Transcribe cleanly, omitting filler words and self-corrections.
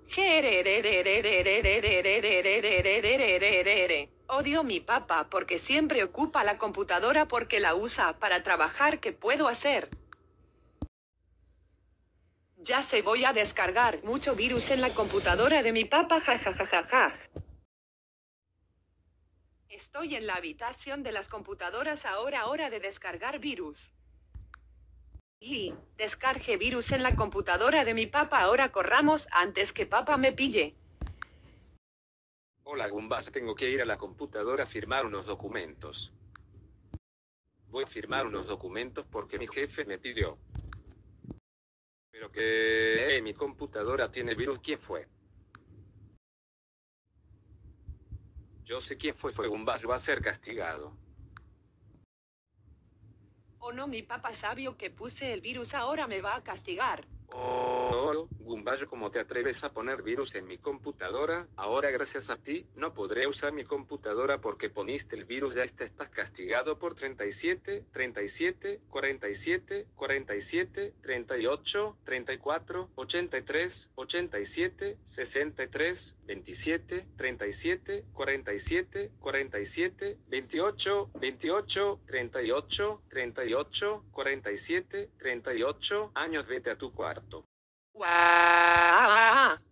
Odio mi papá porque siempre ocupa la computadora porque la usa para trabajar. ¿Qué puedo hacer? Ya se voy a descargar mucho virus en la computadora de mi papá, jajajajaja. Estoy en la habitación de las computadoras ahora, hora de descargar virus. Y descargue virus en la computadora de mi papá, ahora corramos antes que papá me pille. Hola Gumbas, tengo que ir a la computadora a firmar unos documentos. Voy a firmar unos documentos porque mi jefe me pidió. Pero que mi computadora tiene virus. ¿Quién fue? Yo sé quién fue Gumbas, va a ser castigado. Oh no, mi papá sabio que puse el virus ahora me va a castigar. Oh, Gumbas, ¿cómo te atreves a poner virus en mi computadora? Ahora gracias a ti, no podré usar mi computadora porque poniste el virus. Ya estás castigado por 37, 37, 47, 47, 38, 34, 83, 87, 63, 27, 37, 47, 47, 28, 28, 38, 38, 47, 38 años. Vete a tu cuarto. ¡Guau!